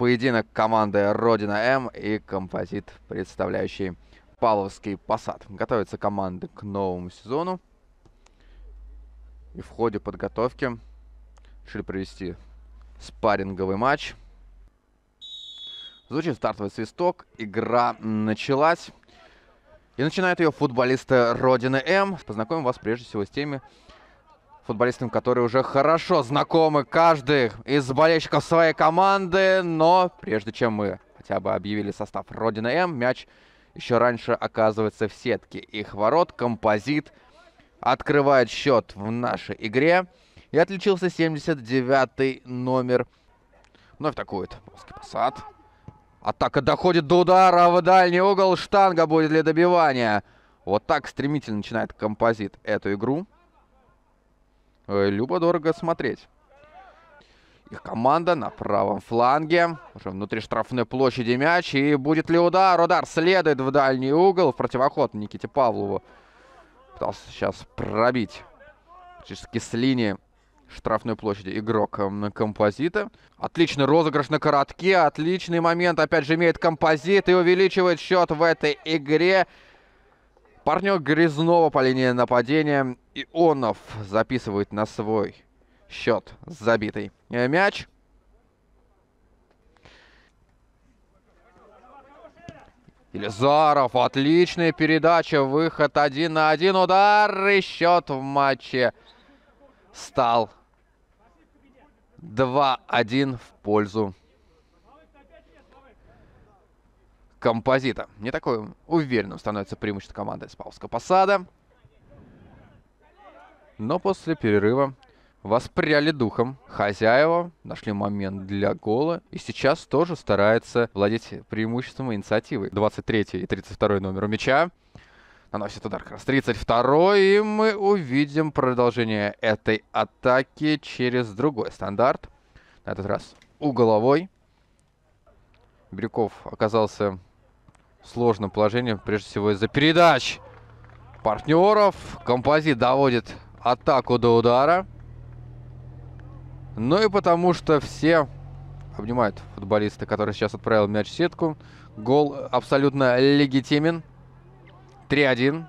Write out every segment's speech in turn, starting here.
поединок команды Родина М и Композит, представляющий Павловский Посад. Готовятся команды к новому сезону. И в ходе подготовки решили провести спарринговый матч. Звучит стартовый свисток. Игра началась. И начинают ее футболисты Родины М. Познакомим вас прежде всего с теми футболистами, которые уже хорошо знакомы каждый из болельщиков своей команды. Но прежде чем мы хотя бы объявили состав Родины М, мяч еще раньше оказывается в сетке их ворот. Композит открывает счет в нашей игре. И отличился 79-й номер. Вновь атакует Павловский Посад. Атака доходит до удара в дальний угол. Штанга будет для добивания. Вот так стремительно начинает Композит эту игру. Любо-дорого смотреть. Их команда на правом фланге. Уже внутри штрафной площади мяч. И будет ли удар? Удар следует в дальний угол. В противоход Никите Павлову. Пытался сейчас пробить практически с линии штрафной площади игрок Композита. Отличный розыгрыш на коротке. Отличный момент опять же имеет Композит. И увеличивает счет в этой игре. Партнер Грязнова по линии нападения. Ионов записывает на свой счет забитый мяч. Елизаров. Отличная передача. Выход 1 на 1. Удар. И счет в матче стал 2-1 в пользу Композита. Не такой уверенным становится преимущество команды из Павловского Посада. Но после перерыва воспряли духом. Хозяева нашли момент для гола. И сейчас тоже старается владеть преимуществом и инициативой. 23-й и 32-й номер у мяча. Наносит удар как раз 32-й. И мы увидим продолжение этой атаки через другой стандарт. На этот раз угловой. Бирюков оказался в сложном положении, прежде всего из-за передач партнеров. Композит доводит атаку до удара. Ну и потому что все обнимают футболиста, который сейчас отправил мяч в сетку. Гол абсолютно легитимен. 3-1.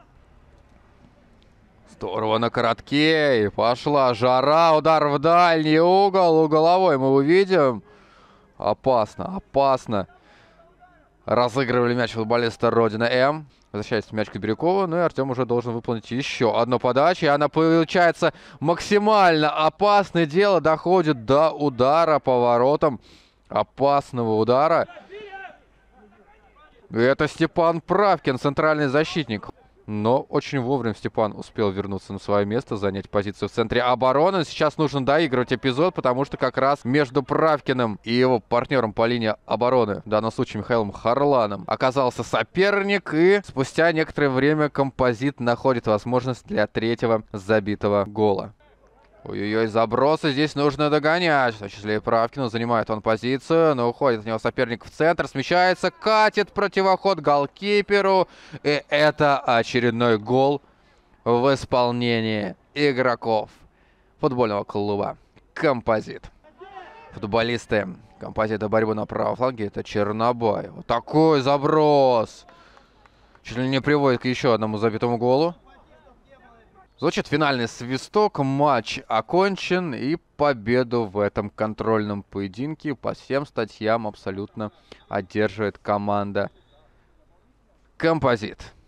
Здорово на коротке. И пошла жара. Удар в дальний угол. Угловой мы увидим. Опасно, опасно. Разыгрывали мяч футболиста Родина М. Возвращается мяч к Бирюкову. Ну и Артем уже должен выполнить еще одну подачу. И она получается максимально опасное дело. Доходит до удара по воротам. Опасного удара. И это Степан Правкин, центральный защитник. Но очень вовремя Степан успел вернуться на свое место, занять позицию в центре обороны. Сейчас нужно доигрывать эпизод, потому что как раз между Правкиным и его партнером по линии обороны, в данном случае Михаилом Харланом, оказался соперник. И спустя некоторое время Композит находит возможность для третьего забитого гола. Ой-ой-ой, забросы здесь нужно догонять. В том числе и Правкину. Занимает он позицию, но уходит от него соперник в центр. Смещается, катит противоход голкиперу. И это очередной гол в исполнении игроков футбольного клуба Композит. Футболисты Композита борьбу на правом фланге. Это Чернобай. Вот такой заброс. Чуть ли не приводит к еще одному забитому голу. Звучит финальный свисток, матч окончен, и победу в этом контрольном поединке по всем статьям абсолютно одерживает команда Композит.